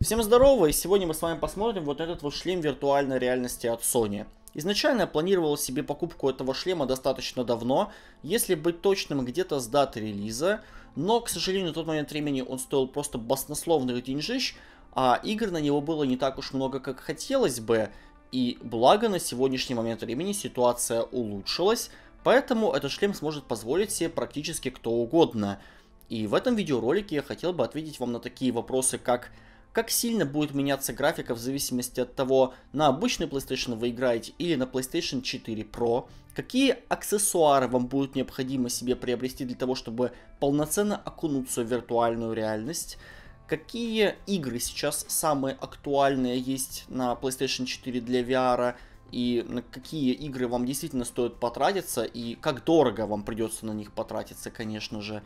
Всем здорово, и сегодня мы с вами посмотрим вот этот вот шлем виртуальной реальности от Sony. Изначально я планировал себе покупку этого шлема достаточно давно, если быть точным, где-то с даты релиза, но, к сожалению, на тот момент времени он стоил просто баснословных деньжищ, а игр на него было не так уж много, как хотелось бы, и благо на сегодняшний момент времени ситуация улучшилась, поэтому этот шлем сможет позволить себе практически кто угодно. И в этом видеоролике я хотел бы ответить вам на такие вопросы, как сильно будет меняться графика в зависимости от того, на обычный PlayStation вы играете или на PlayStation 4 Pro, какие аксессуары вам будет необходимо себе приобрести для того, чтобы полноценно окунуться в виртуальную реальность, какие игры сейчас самые актуальные есть на PlayStation 4 для VR, и на какие игры вам действительно стоит потратиться, и как дорого вам придется на них потратиться, конечно же.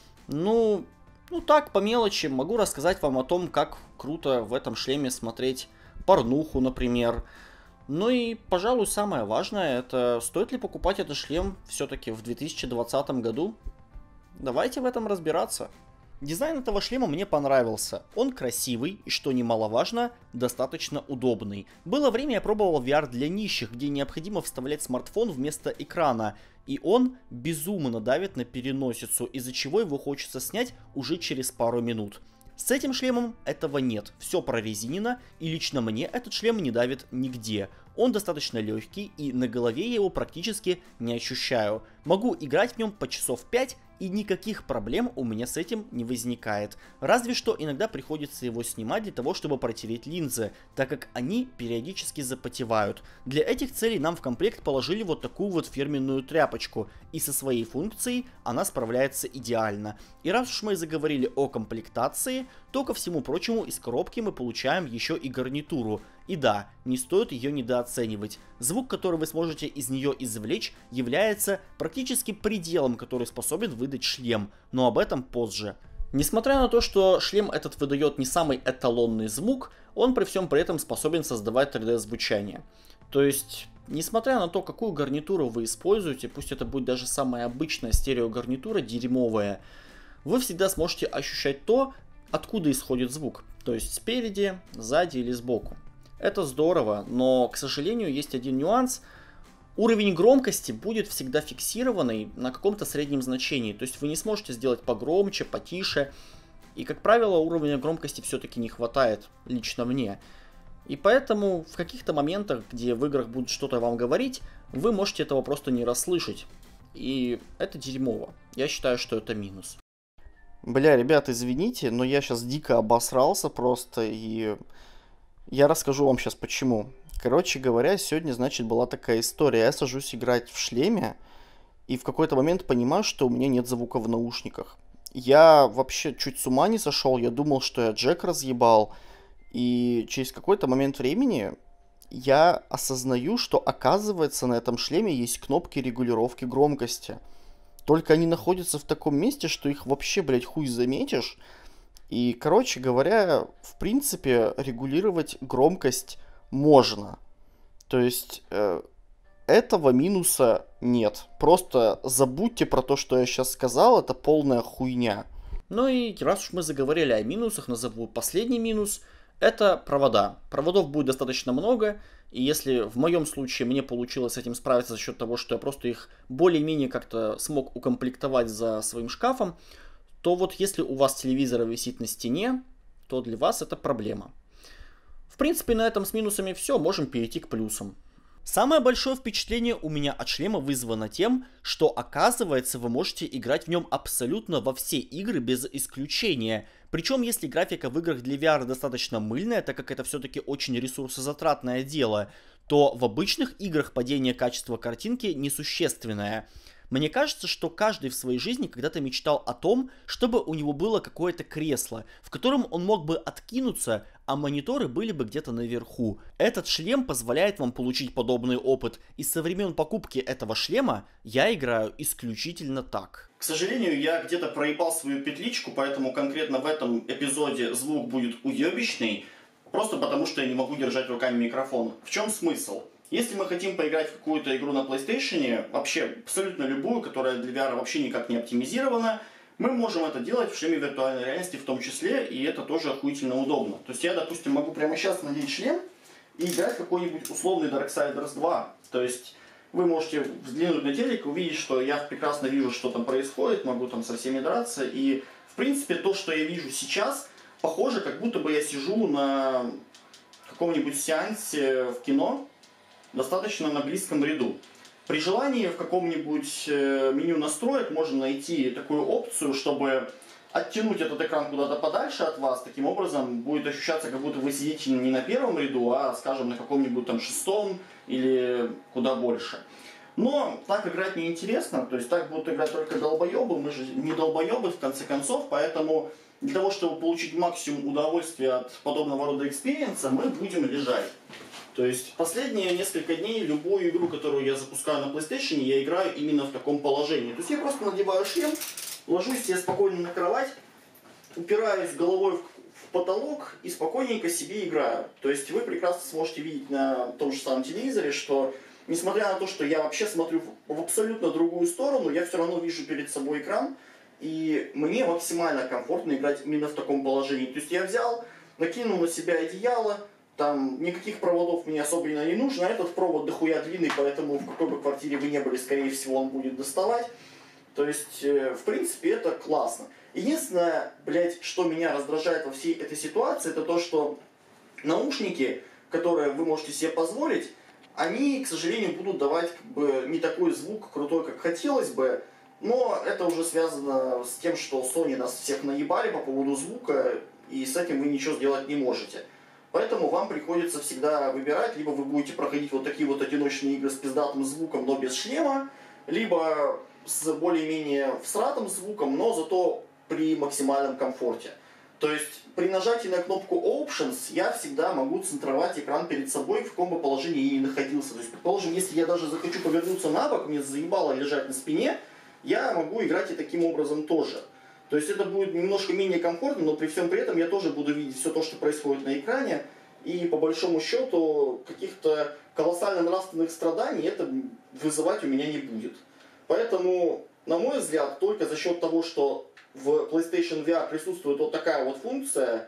Ну так, по мелочи, могу рассказать вам о том, как круто в этом шлеме смотреть порнуху, например. Ну и, пожалуй, самое важное, это стоит ли покупать этот шлем все-таки в 2020 году? Давайте в этом разбираться. Дизайн этого шлема мне понравился. Он красивый и, что немаловажно, достаточно удобный. Было время, я пробовал VR для нищих, где необходимо вставлять смартфон вместо экрана. И он безумно давит на переносицу, из-за чего его хочется снять уже через пару минут. С этим шлемом этого нет, все прорезинено, и лично мне этот шлем не давит нигде. Он достаточно легкий, и на голове я его практически не ощущаю. Могу играть в нем по часов 5, и никаких проблем у меня с этим не возникает. Разве что иногда приходится его снимать для того, чтобы протереть линзы, так как они периодически запотевают. Для этих целей нам в комплект положили вот такую вот фирменную тряпочку, и со своей функцией она справляется идеально. И раз уж мы заговорили о комплектации, то ко всему прочему из коробки мы получаем еще и гарнитуру. И да, не стоит ее недооценивать. Звук, который вы сможете из нее извлечь, является практически пределом, который способен выдать шлем, но об этом позже. Несмотря на то, что шлем этот выдает не самый эталонный звук, он при всем при этом способен создавать 3D звучание. То есть, несмотря на то, какую гарнитуру вы используете, пусть это будет даже самая обычная стереогарнитура дерьмовая, вы всегда сможете ощущать то, откуда исходит звук. То есть спереди, сзади или сбоку. Это здорово, но, к сожалению, есть один нюанс. Уровень громкости будет всегда фиксированный на каком-то среднем значении. То есть вы не сможете сделать погромче, потише. И, как правило, уровня громкости все-таки не хватает, лично мне. И поэтому в каких-то моментах, где в играх будут что-то вам говорить, вы можете этого просто не расслышать. И это дерьмово. Я считаю, что это минус. Бля, ребят, извините, но я сейчас дико обосрался просто, и я расскажу вам сейчас почему. Короче говоря, сегодня, значит, была такая история. Я сажусь играть в шлеме, и в какой-то момент понимаю, что у меня нет звука в наушниках. Я вообще чуть с ума не сошел, я думал, что я джек разъебал. И через какой-то момент времени я осознаю, что, оказывается, на этом шлеме есть кнопки регулировки громкости. Только они находятся в таком месте, что их вообще, блядь, хуй заметишь. И, короче говоря, в принципе, регулировать громкость можно. То есть, этого минуса нет. Просто забудьте про то, что я сейчас сказал, это полная хуйня. Ну и раз уж мы заговорили о минусах, назову последний минус. Это провода. Проводов будет достаточно много, и если в моем случае мне получилось с этим справиться за счет того, что я просто их более-менее как-то смог укомплектовать за своим шкафом, то вот если у вас телевизор висит на стене, то для вас это проблема. В принципе, на этом с минусами все, можем перейти к плюсам. Самое большое впечатление у меня от шлема вызвано тем, что, оказывается, вы можете играть в нем абсолютно во все игры без исключения. Причем, если графика в играх для VR достаточно мыльная, так как это все-таки очень ресурсозатратное дело, то в обычных играх падение качества картинки несущественное. Мне кажется, что каждый в своей жизни когда-то мечтал о том, чтобы у него было какое-то кресло, в котором он мог бы откинуться, а мониторы были бы где-то наверху. Этот шлем позволяет вам получить подобный опыт, и со времен покупки этого шлема я играю исключительно так. К сожалению, я где-то проебал свою петличку, поэтому конкретно в этом эпизоде звук будет уебищный, просто потому что я не могу держать руками микрофон. В чем смысл? Если мы хотим поиграть в какую-то игру на PlayStation, вообще абсолютно любую, которая для VR вообще никак не оптимизирована, Мы можем это делать в шлеме виртуальной реальности в том числе, и это тоже охуительно удобно. То есть я, допустим, могу прямо сейчас надеть шлем и играть какой-нибудь условный Darksiders 2. То есть вы можете взглянуть на телек, увидеть, что я прекрасно вижу, что там происходит, могу там со всеми драться. И, в принципе, то, что я вижу сейчас, похоже, как будто бы я сижу на каком-нибудь сеансе в кино, достаточно на близком ряду. При желании в каком-нибудь меню настроек можно найти такую опцию, чтобы оттянуть этот экран куда-то подальше от вас. Таким образом будет ощущаться, как будто вы сидите не на первом ряду, а, скажем, на каком-нибудь там шестом или куда больше. Но так играть неинтересно, то есть так будут играть только долбоебы, мы же не долбоебы в конце концов, поэтому для того, чтобы получить максимум удовольствия от подобного рода экспириенса, мы будем лежать. То есть последние несколько дней любую игру, которую я запускаю на PlayStation, я играю именно в таком положении. То есть я просто надеваю шлем, ложусь себе спокойно на кровать, упираюсь головой в потолок и спокойненько себе играю. То есть вы прекрасно сможете видеть на том же самом телевизоре, что несмотря на то, что я вообще смотрю в абсолютно другую сторону, я все равно вижу перед собой экран, и мне максимально комфортно играть именно в таком положении. То есть я взял, накинул на себя одеяло, там никаких проводов мне особо не нужно, а этот провод дохуя длинный, поэтому в какой бы квартире вы не были, скорее всего, он будет доставать. То есть, в принципе, это классно. Единственное, блядь, что меня раздражает во всей этой ситуации, это то, что наушники, которые вы можете себе позволить, они, к сожалению, будут давать как бы не такой звук крутой, как хотелось бы, но это уже связано с тем, что Sony нас всех наебали по поводу звука, и с этим вы ничего сделать не можете. Поэтому вам приходится всегда выбирать, либо вы будете проходить вот такие вот одиночные игры с пиздатым звуком, но без шлема, либо с более-менее всратым звуком, но зато при максимальном комфорте. То есть при нажатии на кнопку Options я всегда могу центровать экран перед собой, в каком бы положении я ни находился. То есть, предположим, если я даже захочу повернуться на бок, мне заебало лежать на спине, я могу играть и таким образом тоже. То есть это будет немножко менее комфортно, но при всем при этом я тоже буду видеть все то, что происходит на экране. И по большому счету каких-то колоссально нравственных страданий это вызывать у меня не будет. Поэтому, на мой взгляд, только за счет того, что в PlayStation VR присутствует вот такая вот функция,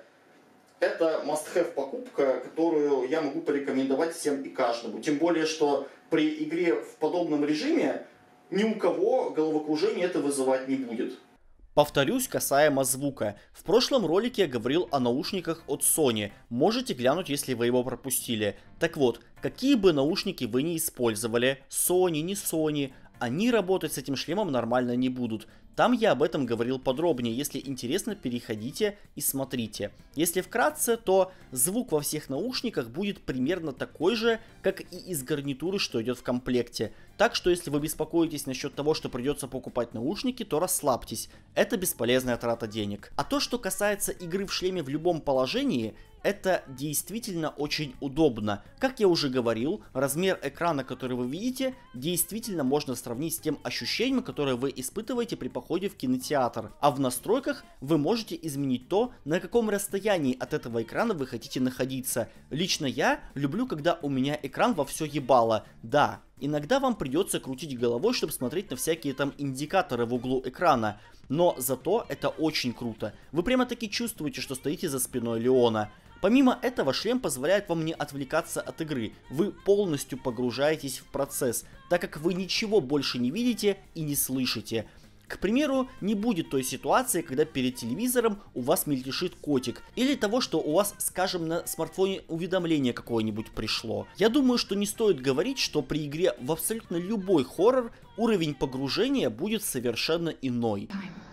это must-have покупка, которую я могу порекомендовать всем и каждому. Тем более, что при игре в подобном режиме ни у кого головокружение это вызывать не будет. Повторюсь касаемо звука. В прошлом ролике я говорил о наушниках от Sony. Можете глянуть, если вы его пропустили. Так вот, какие бы наушники вы ни использовали, Sony, не Sony, они работать с этим шлемом нормально не будут. Там я об этом говорил подробнее. Если интересно, переходите и смотрите. Если вкратце, то звук во всех наушниках будет примерно такой же, как и из гарнитуры, что идет в комплекте. Так что если вы беспокоитесь насчет того, что придется покупать наушники, то расслабьтесь. Это бесполезная трата денег. А то, что касается игры в шлеме в любом положении, это действительно очень удобно. Как я уже говорил, размер экрана, который вы видите, действительно можно сравнить с тем ощущением, которое вы испытываете при походе в кинотеатр. А в настройках вы можете изменить то, на каком расстоянии от этого экрана вы хотите находиться. Лично я люблю, когда у меня экран во все ебало. Да, иногда вам придется крутить головой, чтобы смотреть на всякие там индикаторы в углу экрана. Но зато это очень круто. Вы прямо таки чувствуете, что стоите за спиной Леона. Помимо этого, шлем позволяет вам не отвлекаться от игры, вы полностью погружаетесь в процесс, так как вы ничего больше не видите и не слышите. К примеру, не будет той ситуации, когда перед телевизором у вас мельтешит котик, или того, что у вас, скажем, на смартфоне уведомление какое-нибудь пришло. Я думаю, что не стоит говорить, что при игре в абсолютно любой хоррор уровень погружения будет совершенно иной.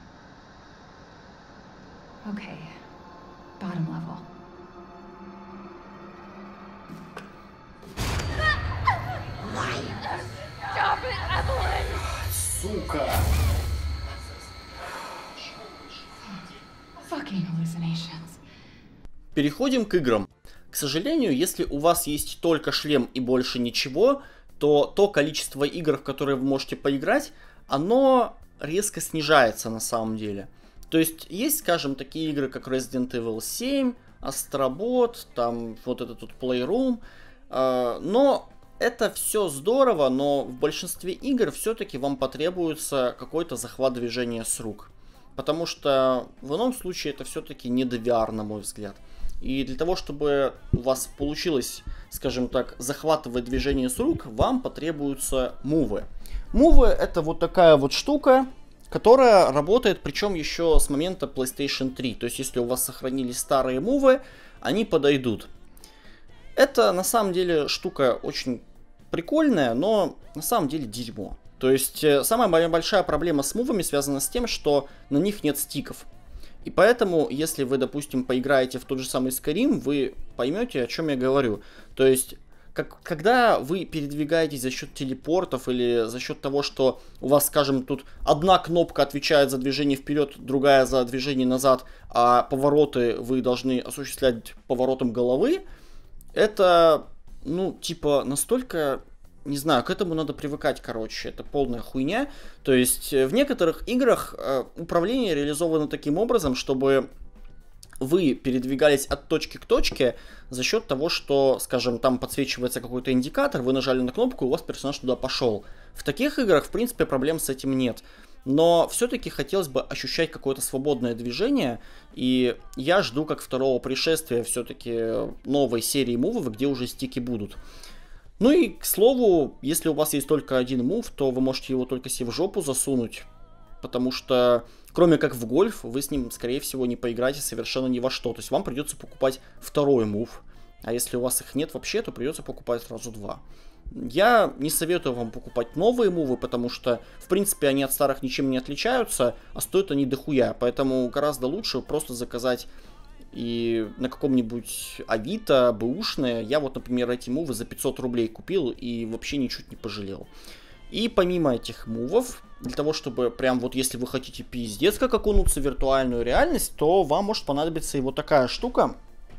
Okay. Bottom level. Stop it, Evelyn! Сука! Fucking hallucinations. Переходим к играм. К сожалению, если у вас есть только шлем и больше ничего, то количество игр, в которые вы можете поиграть, оно резко снижается на самом деле. То есть, скажем, такие игры, как Resident Evil 7, Astrobot, там вот этот тут Playroom, но это все здорово, но в большинстве игр все-таки вам потребуется какой-то захват движения с рук. потому что в ином случае это все-таки не DVR, на мой взгляд. И для того, чтобы у вас получилось, скажем так, захватывать движение с рук, вам потребуются мувы. Мувы — это вот такая вот штука, которая работает, причем еще с момента PlayStation 3. То есть, если у вас сохранились старые мувы, они подойдут. Это на самом деле штука очень прикольная, но на самом деле дерьмо. То есть, самая большая проблема с мувами связана с тем, что на них нет стиков. И поэтому, если вы, допустим, поиграете в тот же самый Skyrim, вы поймете, о чем я говорю. То есть, когда вы передвигаетесь за счет телепортов или за счет того, что у вас, скажем, тут одна кнопка отвечает за движение вперед, другая за движение назад, а повороты вы должны осуществлять поворотом головы, это, ну, типа, настолько... Не знаю, к этому надо привыкать, короче, это полная хуйня. То есть в некоторых играх управление реализовано таким образом, чтобы вы передвигались от точки к точке за счет того, что, скажем, там подсвечивается какой-то индикатор, вы нажали на кнопку, и у вас персонаж туда пошел. В таких играх, в принципе, проблем с этим нет. Но все-таки хотелось бы ощущать какое-то свободное движение, и я жду как второго пришествия все-таки новой серии мувов, где уже стики будут. Ну и, к слову, если у вас есть только один мув, то вы можете его только себе в жопу засунуть, потому что, кроме как в гольф, вы с ним, скорее всего, не поиграете совершенно ни во что. То есть вам придется покупать второй мув, а если у вас их нет вообще, то придется покупать сразу два. Я не советую вам покупать новые мувы, потому что, в принципе, они от старых ничем не отличаются, а стоят они дохуя, поэтому гораздо лучше просто заказать и на каком-нибудь Авито, бэушные. Я вот, например, эти мувы за 500 рублей купил и вообще ничуть не пожалел. И помимо этих мувов, для того, чтобы прям вот если вы хотите пиздец как окунуться в виртуальную реальность, то вам может понадобиться и вот такая штука.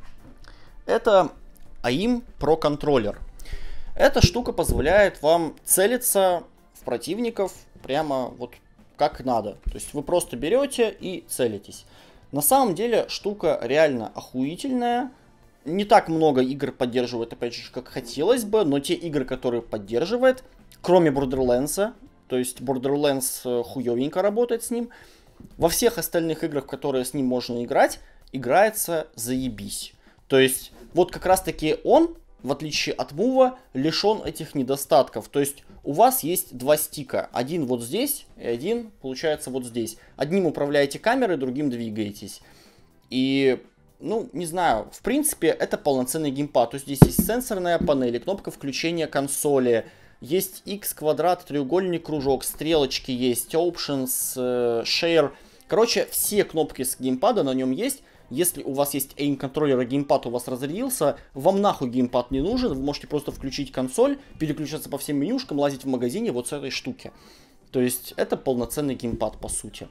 Это AIM Pro Controller. Эта штука позволяет вам целиться в противников прямо вот как надо. То есть вы просто берете и целитесь. На самом деле штука реально охуительная. Не так много игр поддерживает, опять же, как хотелось бы, но те игры, которые поддерживает, кроме Borderlands, то есть Borderlands хуёвенько работает с ним, во всех остальных играх, в которые с ним можно играть, играется заебись. То есть вот как раз таки он, в отличие от мува, лишен этих недостатков. То есть у вас есть два стика. Один вот здесь и один, получается, вот здесь. Одним управляете камерой, другим двигаетесь. И, ну, не знаю, в принципе, это полноценный геймпад. То есть здесь есть сенсорная панель, кнопка включения консоли. Есть X, квадрат, треугольник, кружок, стрелочки есть, Options, Share. Короче, все кнопки с геймпада на нем есть. Если у вас есть aim-контроллер, и геймпад у вас разрядился, вам нахуй геймпад не нужен, вы можете просто включить консоль, переключаться по всем менюшкам, лазить в магазине вот с этой штуки. То есть это полноценный геймпад по сути.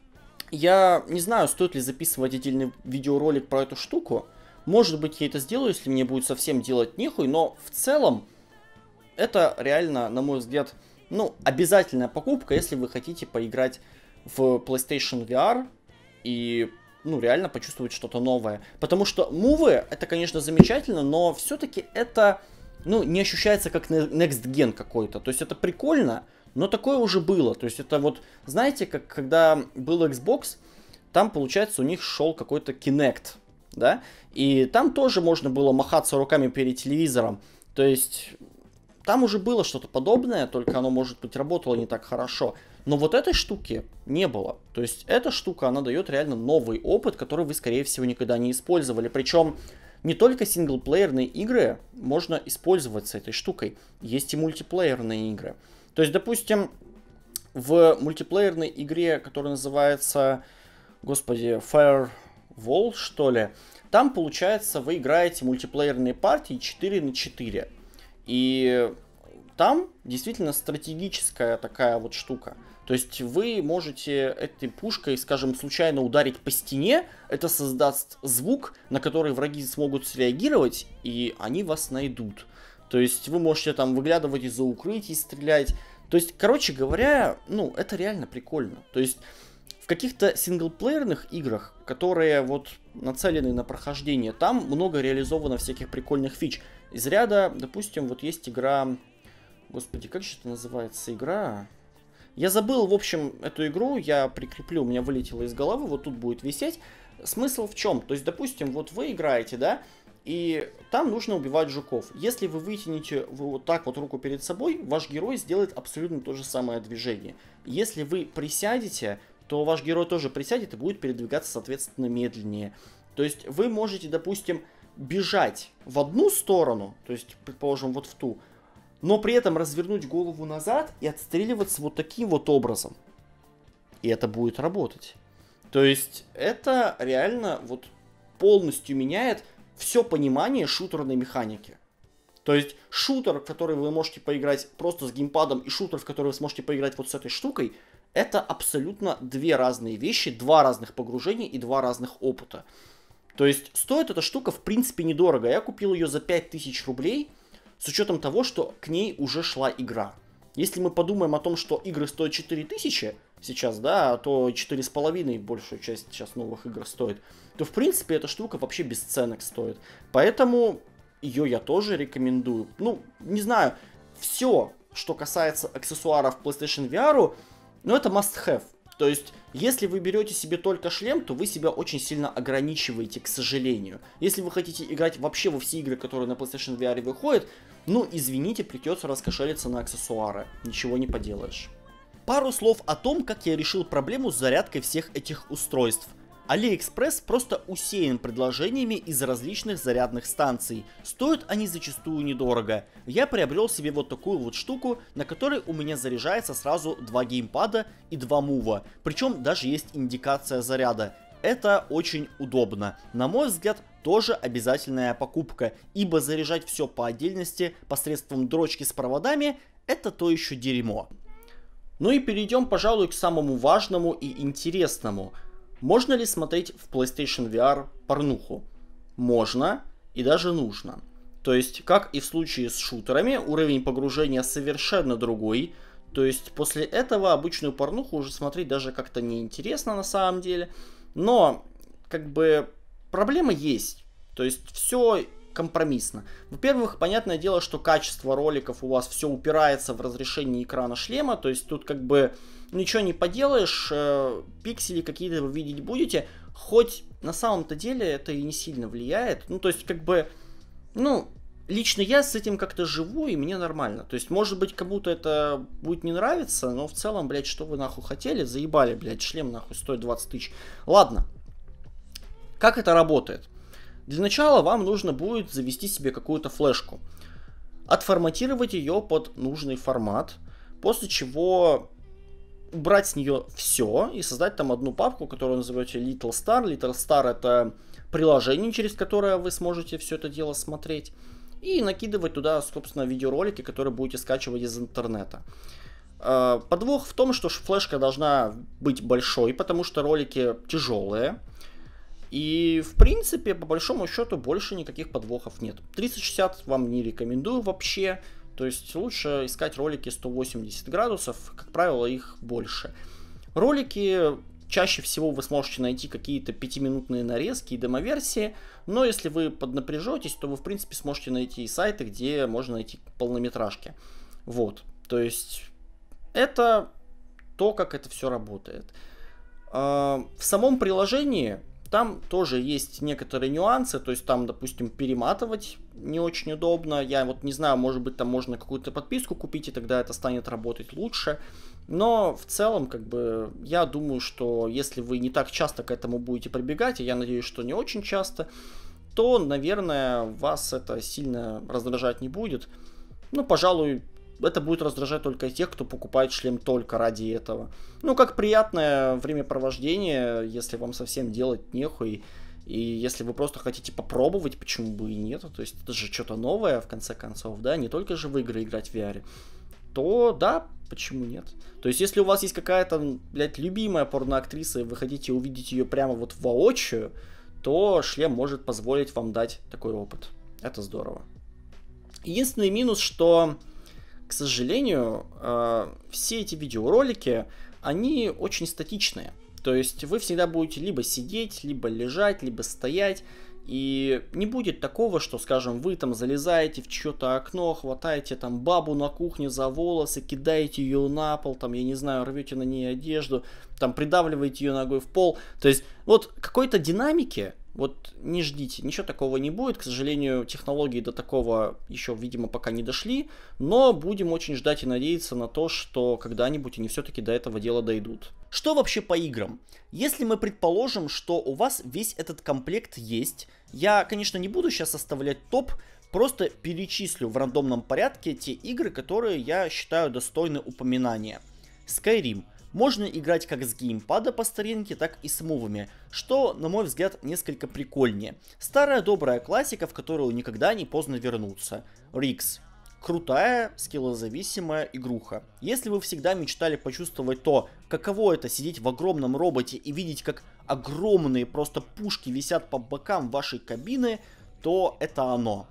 Я не знаю, стоит ли записывать отдельный видеоролик про эту штуку. Может быть, я это сделаю, если мне будет совсем делать нехуй, но в целом это реально, на мой взгляд, ну, обязательная покупка, если вы хотите поиграть в PlayStation VR и... ну, реально почувствовать что-то новое. Потому что мувы, это, конечно, замечательно, но все-таки это, ну, не ощущается как next gen какой-то. То есть это прикольно, но такое уже было. То есть это вот, знаете, как когда был Xbox, там, получается, у них шел какой-то Kinect, да? И там тоже можно было махаться руками перед телевизором. То есть там уже было что-то подобное, только оно, может быть, работало не так хорошо. Но вот этой штуки не было. То есть эта штука, она дает реально новый опыт, который вы, скорее всего, никогда не использовали. Причем не только синглплеерные игры можно использовать с этой штукой. Есть и мультиплеерные игры. То есть, допустим, в мультиплеерной игре, которая называется, господи, Firewall, что ли, там, получается, вы играете мультиплеерные партии 4 на 4. И там действительно стратегическая такая вот штука. То есть вы можете этой пушкой, скажем, случайно ударить по стене, это создаст звук, на который враги смогут среагировать, и они вас найдут. То есть вы можете там выглядывать из-за укрытий, стрелять. То есть, короче говоря, ну, это реально прикольно. То есть в каких-то синглплеерных играх, которые вот нацелены на прохождение, там много реализовано всяких прикольных фич. Из ряда, допустим, вот есть игра... Господи, как же это называется игра? Я забыл, в общем, эту игру, я прикреплю, у меня вылетело из головы, вот тут будет висеть. Смысл в чем? То есть, допустим, вот вы играете, да, и там нужно убивать жуков. Если вы вытянете вот так вот руку перед собой, ваш герой сделает абсолютно то же самое движение. Если вы присядете, то ваш герой тоже присядет и будет передвигаться, соответственно, медленнее. То есть вы можете, допустим, бежать в одну сторону, то есть, предположим, вот в ту, но при этом развернуть голову назад и отстреливаться вот таким вот образом. И это будет работать. То есть это реально вот полностью меняет все понимание шутерной механики. То есть шутер, в который вы можете поиграть просто с геймпадом, и шутер, в который вы сможете поиграть вот с этой штукой, это абсолютно две разные вещи, два разных погружения и два разных опыта. То есть стоит эта штука в принципе недорого. Я купил ее за 5000 рублей, с учетом того, что к ней уже шла игра. Если мы подумаем о том, что игры стоят 4000 сейчас, да, а то 4,5 большую часть сейчас новых игр стоит, то в принципе эта штука вообще бесценок стоит. Поэтому ее я тоже рекомендую. Ну, не знаю, все, что касается аксессуаров PlayStation VR, ну это must have. То есть, если вы берете себе только шлем, то вы себя очень сильно ограничиваете, к сожалению. Если вы хотите играть вообще во все игры, которые на PlayStation VR выходят, ну, извините, придется раскошелиться на аксессуары. Ничего не поделаешь. Пару слов о том, как я решил проблему с зарядкой всех этих устройств. AliExpress просто усеян предложениями из различных зарядных станций. Стоят они зачастую недорого. Я приобрел себе вот такую вот штуку, на которой у меня заряжается сразу 2 геймпада и 2 мува. Причем даже есть индикация заряда. Это очень удобно. На мой взгляд, тоже обязательная покупка, ибо заряжать все по отдельности посредством дрочки с проводами — это то еще дерьмо. Ну и перейдем, пожалуй, к самому важному и интересному. Можно ли смотреть в PlayStation VR порнуху? Можно и даже нужно. То есть, как и в случае с шутерами, уровень погружения совершенно другой. То есть, после этого обычную порнуху уже смотреть даже как-то неинтересно на самом деле. Но, как бы, проблема есть. То есть, все компромиссно. Во-первых, понятное дело, что качество роликов у вас все упирается в разрешение экрана шлема. То есть, тут как бы ничего не поделаешь, пиксели какие-то вы видеть будете, хоть на самом-то деле это и не сильно влияет. Ну, то есть, как бы, ну, лично я с этим как-то живу, и мне нормально. То есть, может быть, кому-то это будет не нравиться, но в целом, блядь, что вы нахуй хотели? Заебали, блядь, шлем нахуй стоит 20 тысяч. Ладно. Как это работает? Для начала вам нужно будет завести себе какую-то флешку. Отформатировать ее под нужный формат, после чего убрать с нее все и создать там одну папку, которую назовете Little Star. Little Star — это приложение, через которое вы сможете все это дело смотреть. И накидывать туда, собственно, видеоролики, которые будете скачивать из интернета. Подвох в том, что флешка должна быть большой, потому что ролики тяжелые. И, в принципе, по большому счету, больше никаких подвохов нет. 360 вам не рекомендую вообще. То есть лучше искать ролики 180 градусов, как правило, их больше. Ролики чаще всего вы сможете найти какие-то 5-минутные нарезки и демоверсии, но если вы поднапряжетесь, то вы в принципе сможете найти и сайты, где можно найти полнометражки. Вот, то есть это то, как это все работает. В самом приложении там тоже есть некоторые нюансы, то есть там, допустим, перематывать не очень удобно. Я вот не знаю, может быть, там можно какую-то подписку купить, и тогда это станет работать лучше. Но в целом, как бы, я думаю, что если вы не так часто к этому будете прибегать, и я надеюсь, что не очень часто, то, наверное, вас это сильно раздражать не будет. Ну, пожалуй, это будет раздражать только тех, кто покупает шлем только ради этого. Ну, как приятное времяпровождение, если вам совсем делать нехуй. И если вы просто хотите попробовать, почему бы и нет, то есть это же что-то новое, в конце концов, да, не только же в игры играть в VR, то да, почему нет. То есть если у вас есть какая-то, блядь, любимая порноактриса, и вы хотите увидеть ее прямо вот воочию, то шлем может позволить вам дать такой опыт. Это здорово. Единственный минус, что, к сожалению, все эти видеоролики, они очень статичные. То есть вы всегда будете либо сидеть, либо лежать, либо стоять. И не будет такого, что, скажем, вы там залезаете в чье-то окно, хватаете там бабу на кухне за волосы, кидаете ее на пол, там, я не знаю, рвете на ней одежду, там, придавливаете ее ногой в пол. То есть, вот какой-то динамики, вот не ждите, ничего такого не будет. К сожалению, технологии до такого еще, видимо, пока не дошли, но будем очень ждать и надеяться на то, что когда-нибудь они все-таки до этого дела дойдут. Что вообще по играм? Если мы предположим, что у вас весь этот комплект есть, я, конечно, не буду сейчас составлять топ, просто перечислю в рандомном порядке те игры, которые я считаю достойны упоминания. Skyrim. Можно играть как с геймпада по старинке, так и с мувами, что, на мой взгляд, несколько прикольнее. Старая добрая классика, в которую никогда не поздно вернуться. Рикс. Крутая, скиллозависимая игруха. Если вы всегда мечтали почувствовать то, каково это сидеть в огромном роботе и видеть, как огромные просто пушки висят по бокам вашей кабины, то это оно.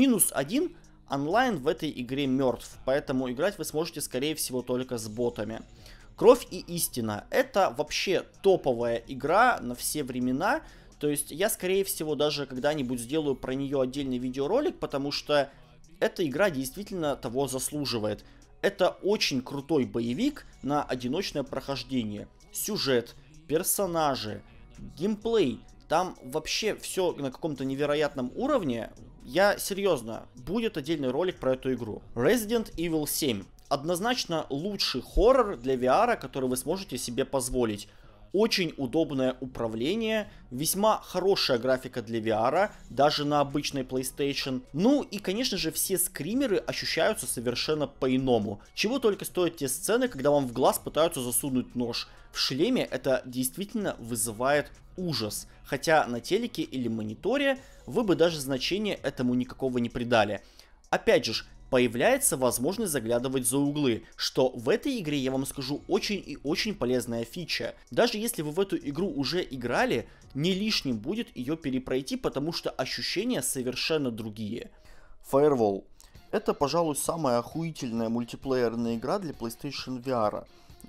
-1. Онлайн в этой игре мертв, поэтому играть вы сможете, скорее всего, только с ботами. Кровь и истина. Это вообще топовая игра на все времена. То есть я, скорее всего, даже когда-нибудь сделаю про нее отдельный видеоролик, потому что эта игра действительно того заслуживает. Это очень крутой боевик на одиночное прохождение. Сюжет, персонажи, геймплей. Там вообще все на каком-то невероятном уровне. Я серьезно, будет отдельный ролик про эту игру. Resident Evil 7. Однозначно лучший хоррор для VR, который вы сможете себе позволить. Очень удобное управление, весьма хорошая графика для VR, даже на обычной PlayStation. Ну и, конечно же, все скримеры ощущаются совершенно по-иному. Чего только стоят те сцены, когда вам в глаз пытаются засунуть нож. В шлеме это действительно вызывает ужас. Хотя на телеке или мониторе вы бы даже значения этому никакого не придали. Опять же, появляется возможность заглядывать за углы, что в этой игре, я вам скажу, очень и очень полезная фича. Даже если вы в эту игру уже играли, не лишним будет ее перепройти, потому что ощущения совершенно другие. Firewall. Это, пожалуй, самая охуительная мультиплеерная игра для PlayStation VR.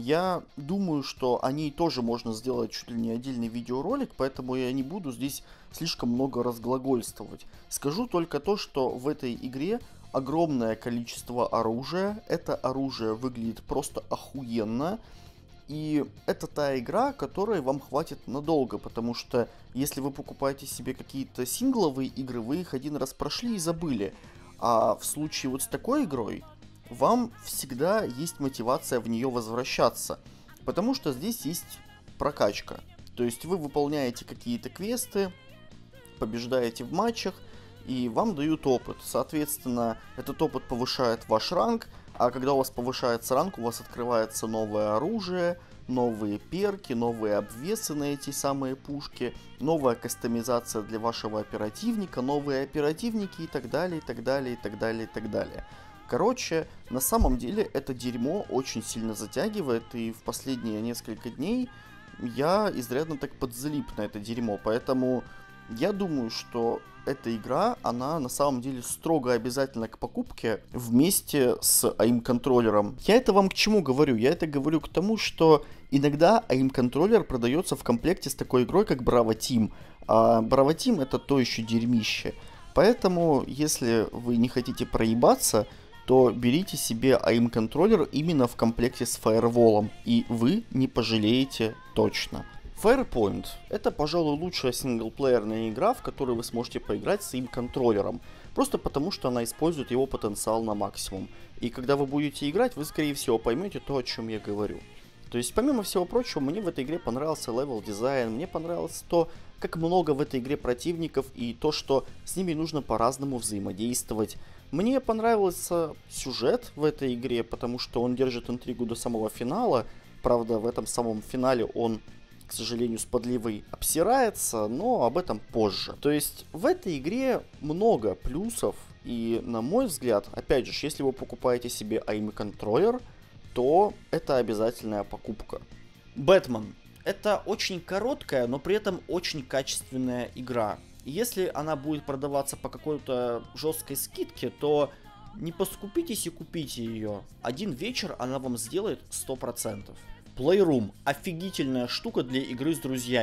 Я думаю, что о ней тоже можно сделать чуть ли не отдельный видеоролик, поэтому я не буду здесь слишком много разглагольствовать. Скажу только то, что в этой игре огромное количество оружия. Это оружие выглядит просто охуенно. И это та игра, которой вам хватит надолго, потому что если вы покупаете себе какие-то сингловые игры, вы их один раз прошли и забыли. А в случае вот с такой игрой, вам всегда есть мотивация в нее возвращаться, потому что здесь есть прокачка. То есть вы выполняете какие-то квесты, побеждаете в матчах, и вам дают опыт. Соответственно, этот опыт повышает ваш ранг, а когда у вас повышается ранг, у вас открывается новое оружие, новые перки, новые обвесы на эти самые пушки, новая кастомизация для вашего оперативника, новые оперативники и так далее, и так далее, и так далее, и так далее. Короче, на самом деле это дерьмо очень сильно затягивает, и в последние несколько дней я изрядно так подзалип на это дерьмо, поэтому я думаю, что эта игра, она на самом деле строго обязательна к покупке вместе с AIM-контроллером. Я это вам к чему говорю? Я это говорю к тому, что иногда AIM-контроллер продается в комплекте с такой игрой, как Bravo Team. А Bravo Team это то еще дерьмище. Поэтому, если вы не хотите проебаться, то берите себе AIM-контроллер именно в комплекте с Firewall, и вы не пожалеете точно. Farpoint — это, пожалуй, лучшая синглплеерная игра, в которой вы сможете поиграть с AIM-контроллером, просто потому что она использует его потенциал на максимум. И когда вы будете играть, вы, скорее всего, поймете то, о чем я говорю. То есть, помимо всего прочего, мне в этой игре понравился левел-дизайн, мне понравилось то, как много в этой игре противников и то, что с ними нужно по-разному взаимодействовать. Мне понравился сюжет в этой игре, потому что он держит интригу до самого финала. Правда, в этом самом финале он, к сожалению, с подливой обсирается, но об этом позже. То есть в этой игре много плюсов, и, на мой взгляд, опять же, если вы покупаете себе AIM-контроллер, то это обязательная покупка. Бэтмен. Это очень короткая, но при этом очень качественная игра. И если она будет продаваться по какой-то жесткой скидке, то не поскупитесь и купите ее. Один вечер она вам сделает 100%. Playroom. Офигительная штука для игры с друзьями.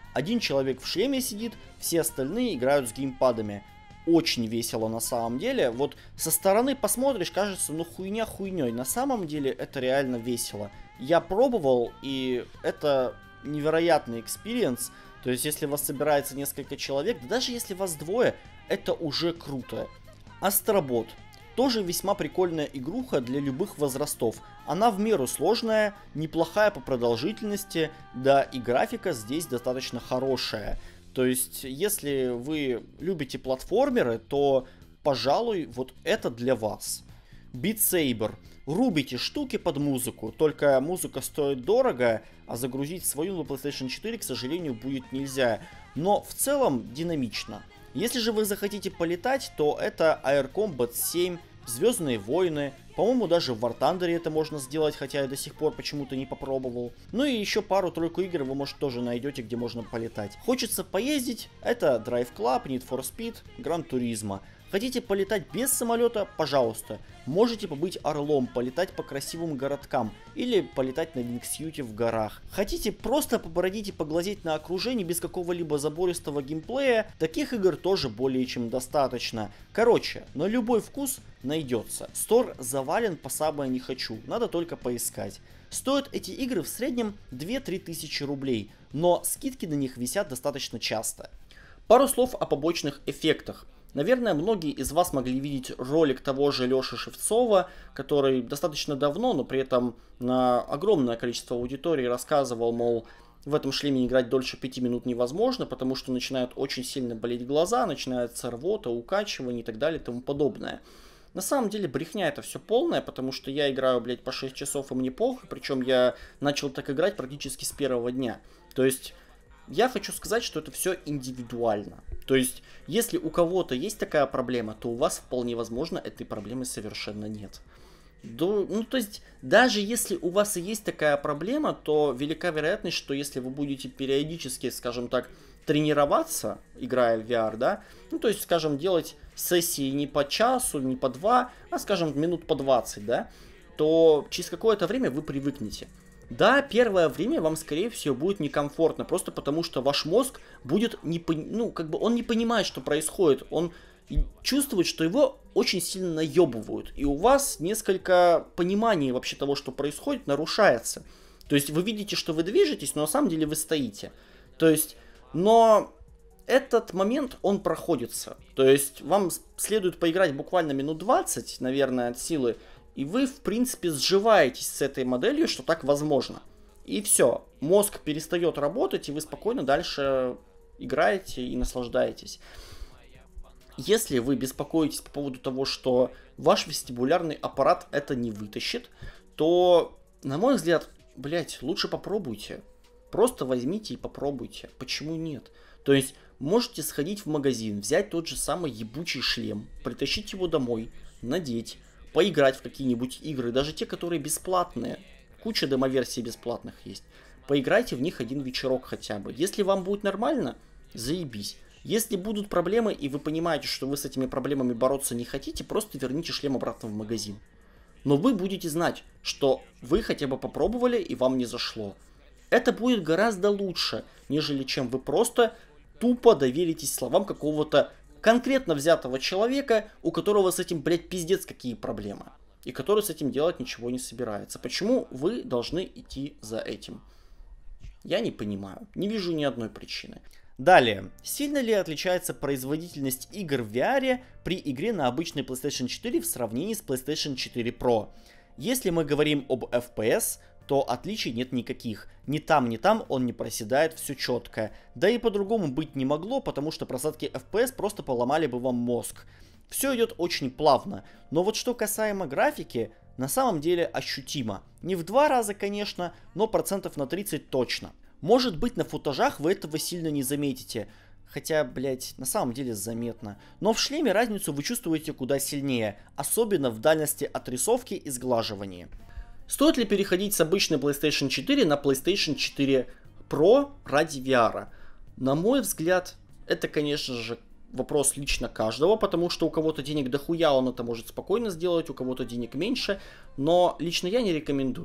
Один человек в шлеме сидит, все остальные играют с геймпадами. Очень весело на самом деле. Вот со стороны посмотришь, кажется, ну хуйня хуйней. На самом деле это реально весело. Я пробовал, и это невероятный экспириенс. То есть, если вас собирается несколько человек, да даже если вас двое, это уже круто. Астробот. Тоже весьма прикольная игруха для любых возрастов. Она в меру сложная, неплохая по продолжительности, да и графика здесь достаточно хорошая. То есть, если вы любите платформеры, то, пожалуй, вот это для вас. Beat Saber. Рубите штуки под музыку, только музыка стоит дорого, а загрузить свою на PlayStation 4, к сожалению, будет нельзя. Но в целом динамично. Если же вы захотите полетать, то это Air Combat 7, Звездные войны, по-моему, даже в War Thunder это можно сделать, хотя я до сих пор почему-то не попробовал. Ну и еще пару-тройку игр вы, может, тоже найдете, где можно полетать. Хочется поездить? Это Drive Club, Need for Speed, Gran Turismo. Хотите полетать без самолета? Пожалуйста. Можете побыть орлом, полетать по красивым городкам или полетать на вингсьюте в горах. Хотите просто побродить и поглазеть на окружение без какого-либо забористого геймплея? Таких игр тоже более чем достаточно. Короче, на любой вкус найдется. Стор завален по самое не хочу, надо только поискать. Стоят эти игры в среднем 2-3 тысячи рублей, но скидки на них висят достаточно часто. Пару слов о побочных эффектах. Наверное, многие из вас могли видеть ролик того же Леши Шевцова, который достаточно давно, но при этом на огромное количество аудитории рассказывал, мол, в этом шлеме играть дольше 5 минут невозможно, потому что начинают очень сильно болеть глаза, начинается рвота, укачивание и так далее и тому подобное. На самом деле брехня это все полная, потому что я играю, блядь, по 6 часов и мне похуй, причем я начал так играть практически с первого дня. То есть я хочу сказать, что это все индивидуально. То есть, если у кого-то есть такая проблема, то у вас вполне возможно этой проблемы совершенно нет. Ну, то есть, даже если у вас и есть такая проблема, то велика вероятность, что если вы будете периодически, скажем так, тренироваться, играя в VR, да, ну, то есть, скажем, делать сессии не по часу, не по 2, а, скажем, минут по 20, да, то через какое-то время вы привыкнете. Да, первое время вам, скорее всего, будет некомфортно, просто потому что ваш мозг будет, он не понимает, что происходит, он чувствует, что его очень сильно наебывают, и у вас несколько пониманий вообще того, что происходит, нарушается. То есть вы видите, что вы движетесь, но на самом деле вы стоите. То есть, но этот момент, он проходится. То есть вам следует поиграть буквально минут 20, наверное, от силы, и вы, в принципе, сживаетесь с этой моделью, что так возможно. И все. Мозг перестает работать, и вы спокойно дальше играете и наслаждаетесь. Если вы беспокоитесь по поводу того, что ваш вестибулярный аппарат это не вытащит, то, на мой взгляд, блять, лучше попробуйте. Просто возьмите и попробуйте. Почему нет? То есть, можете сходить в магазин, взять тот же самый ебучий шлем, притащить его домой, надеть, поиграть в какие-нибудь игры, даже те, которые бесплатные. Куча демоверсий бесплатных есть. Поиграйте в них один вечерок хотя бы. Если вам будет нормально, заебись. Если будут проблемы, и вы понимаете, что вы с этими проблемами бороться не хотите, просто верните шлем обратно в магазин. Но вы будете знать, что вы хотя бы попробовали, и вам не зашло. Это будет гораздо лучше, нежели чем вы просто тупо доверитесь словам какого-то конкретно взятого человека, у которого с этим, блядь, пиздец какие проблемы. И который с этим делать ничего не собирается. Почему вы должны идти за этим? Я не понимаю. Не вижу ни одной причины. Далее. Сильно ли отличается производительность игр в VR при игре на обычной PlayStation 4 в сравнении с PlayStation 4 Pro? Если мы говорим об FPS, то отличий нет никаких. Ни там он не проседает, все четко. Да и по-другому быть не могло, потому что просадки FPS просто поломали бы вам мозг. Все идет очень плавно. Но вот что касаемо графики, на самом деле ощутимо. Не в 2 раза, конечно, но процентов на 30 точно. Может быть, на футажах вы этого сильно не заметите. Хотя, блять, на самом деле заметно. Но в шлеме разницу вы чувствуете куда сильнее. Особенно в дальности отрисовки и сглаживания. Стоит ли переходить с обычной PlayStation 4 на PlayStation 4 Pro ради VR? На мой взгляд, это, конечно же, вопрос лично каждого, потому что у кого-то денег дохуя, он это может спокойно сделать, у кого-то денег меньше, но лично я не рекомендую.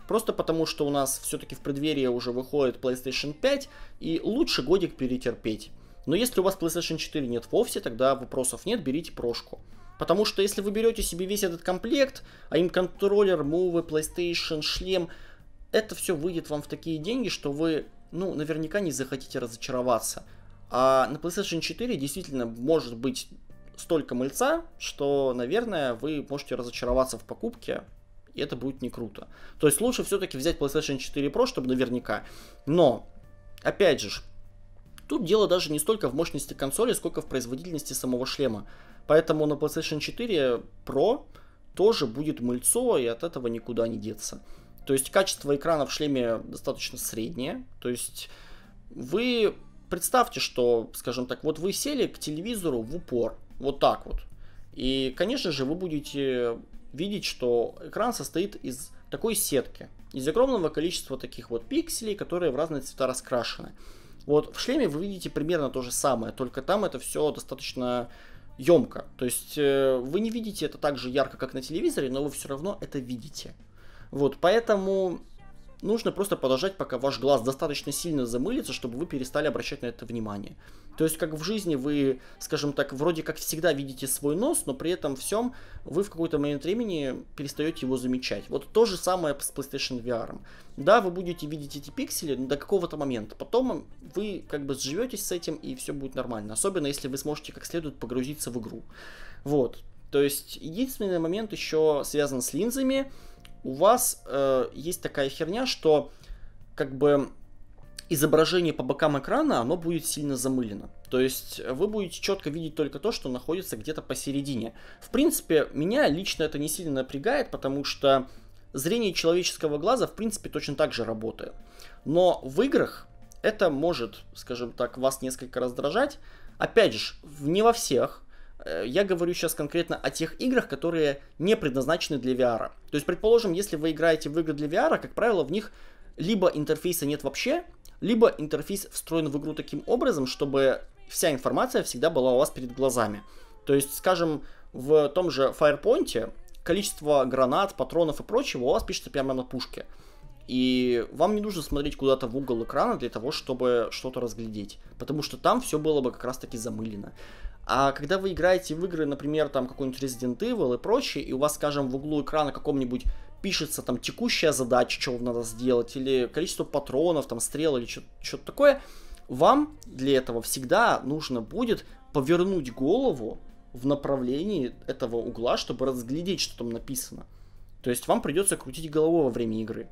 просто потому что у нас все-таки в преддверии уже выходит PlayStation 5, и лучше годик перетерпеть. Но если у вас PlayStation 4 нет вовсе, тогда вопросов нет, берите прошку. Потому что если вы берете себе весь этот комплект, а им контроллер, мувы, PlayStation, шлем, это все выйдет вам в такие деньги, что вы, ну, наверняка не захотите разочароваться. А на PlayStation 4 действительно может быть столько мыльца, что, наверное, вы можете разочароваться в покупке, и это будет не круто. То есть лучше все-таки взять PlayStation 4 Pro, чтобы наверняка. Но, опять же, тут дело даже не столько в мощности консоли, сколько в производительности самого шлема. Поэтому на PlayStation 4 Pro тоже будет мыльцо, и от этого никуда не деться. То есть качество экрана в шлеме достаточно среднее. То есть вы представьте, что, скажем так, вот вы сели к телевизору в упор, вот так вот. И, конечно же, вы будете видеть, что экран состоит из такой сетки, из огромного количества таких вот пикселей, которые в разные цвета раскрашены. Вот в шлеме вы видите примерно то же самое, только там это все достаточно емко. То есть вы не видите это так же ярко, как на телевизоре, но вы все равно это видите. Вот, поэтому нужно просто подождать, пока ваш глаз достаточно сильно замылится, чтобы вы перестали обращать на это внимание. То есть, как в жизни вы, скажем так, вроде как всегда видите свой нос, но при этом всем вы в какой-то момент времени перестаете его замечать. Вот то же самое с PlayStation VR. Да, вы будете видеть эти пиксели до какого-то момента. Потом вы как бы сживетесь с этим, и все будет нормально. Особенно, если вы сможете как следует погрузиться в игру. Вот. То есть, единственный момент еще связан с линзами. У вас есть такая херня, что как бы изображение по бокам экрана, оно будет сильно замылено. То есть вы будете четко видеть только то, что находится где-то посередине. В принципе, меня лично это не сильно напрягает, потому что зрение человеческого глаза в принципе точно так же работает. Но в играх это может, скажем так, вас несколько раздражать. Опять же, не во всех. Я говорю сейчас конкретно о тех играх, которые не предназначены для VR. То есть, предположим, если вы играете в игры для VR, как правило, в них либо интерфейса нет вообще, либо интерфейс встроен в игру таким образом, чтобы вся информация всегда была у вас перед глазами. То есть, скажем, в том же Firepoint количество гранат, патронов и прочего у вас пишется прямо на пушке. И вам не нужно смотреть куда-то в угол экрана для того, чтобы что-то разглядеть. Потому что там все было бы как раз таки замылено. А когда вы играете в игры, например, там какой-нибудь Resident Evil и прочее, и у вас, скажем, в углу экрана каком-нибудь пишется там текущая задача, что надо сделать, или количество патронов, там стрел или что-то такое, вам для этого всегда нужно будет повернуть голову в направлении этого угла, чтобы разглядеть, что там написано. То есть вам придется крутить головой во время игры.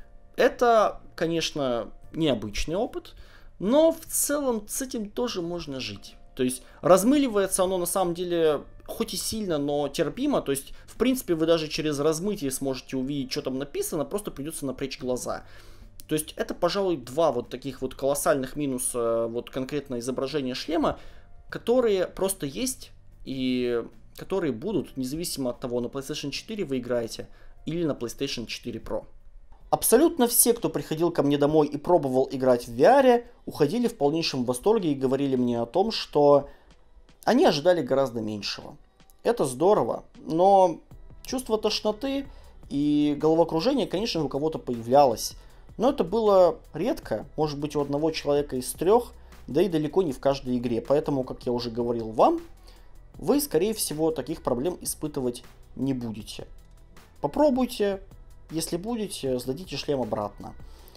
Это, конечно, необычный опыт, но в целом с этим тоже можно жить. То есть размыливается оно на самом деле хоть и сильно, но терпимо. То есть, в принципе, вы даже через размытие сможете увидеть, что там написано, просто придется напрячь глаза. То есть это, пожалуй, два вот таких вот колоссальных минуса вот конкретно изображения шлема, которые просто есть и которые будут, независимо от того, на PlayStation 4 вы играете или на PlayStation 4 Pro. Абсолютно все, кто приходил ко мне домой и пробовал играть в VR, уходили в полнейшем восторге и говорили мне о том, что они ожидали гораздо меньшего. Это здорово, но чувство тошноты и головокружения, конечно, у кого-то появлялось. Но это было редко, может быть, у одного человека из 3, да и далеко не в каждой игре. Поэтому, как я уже говорил вам, вы, скорее всего, таких проблем испытывать не будете. Попробуйте. Если будете, сдадите шлем обратно.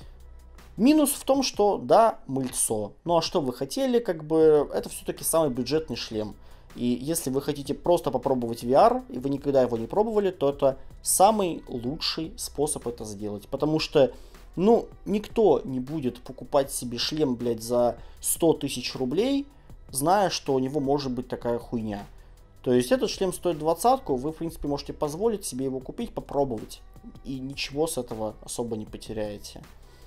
Минус в том, что да, мыльцо. Ну а что вы хотели, как бы, это все-таки самый бюджетный шлем. И если вы хотите просто попробовать VR, и вы никогда его не пробовали, то это самый лучший способ это сделать. Потому что, ну, никто не будет покупать себе шлем, блядь, за 100 тысяч рублей, зная, что у него может быть такая хуйня. То есть этот шлем стоит 20-ку, вы, в принципе, можете позволить себе его купить, попробовать. И ничего с этого особо не потеряете.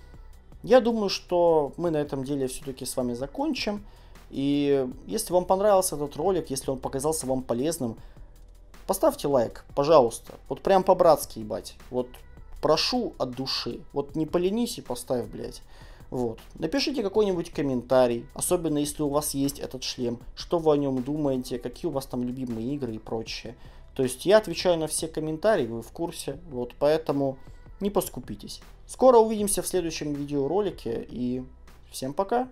Я думаю, что мы на этом деле все-таки с вами закончим. И если вам понравился этот ролик, если он показался вам полезным, поставьте лайк, пожалуйста. Вот прям по-братски, ебать. Вот прошу от души. Вот не поленись и поставь, блядь. Вот. Напишите какой-нибудь комментарий, особенно если у вас есть этот шлем, что вы о нем думаете, какие у вас там любимые игры и прочее. То есть я отвечаю на все комментарии, вы в курсе, вот, поэтому не поскупитесь. Скоро увидимся в следующем видеоролике и всем пока.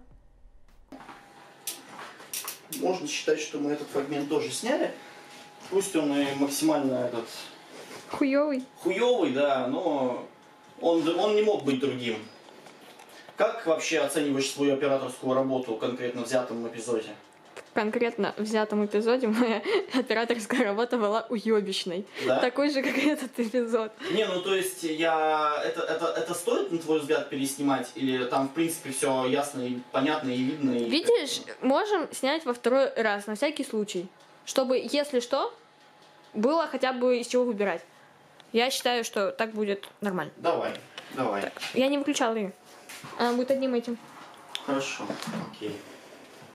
Можно считать, что мы этот фрагмент тоже сняли. Пусть он и максимально хуёвый, да, но он не мог быть другим. Как вообще оцениваешь свою операторскую работу в конкретно взятом эпизоде? В конкретно взятом эпизоде моя операторская работа была уёбищной. Да? Такой же, как и этот эпизод. Не, ну то есть это стоит, на твой взгляд, переснимать? Или там, в принципе, все ясно и понятно и видно? И... Видишь, можем снять во второй раз, на всякий случай. Чтобы, если что, было хотя бы из чего выбирать. Я считаю, что так будет нормально. Давай. Так, я не выключала ее. Она будет одним этим. Хорошо, окей.